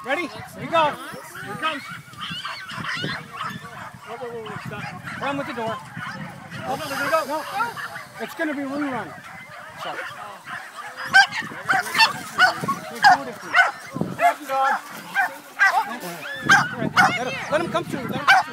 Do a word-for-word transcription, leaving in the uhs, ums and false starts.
Ready? Here we go. Here it comes. Whoa, whoa, whoa, whoa, stop. Run with the door. Oh, no, they're going to go. No. It's going to be rerun. Sorry. Grab the dog. Let him, let him come through. Let him come through.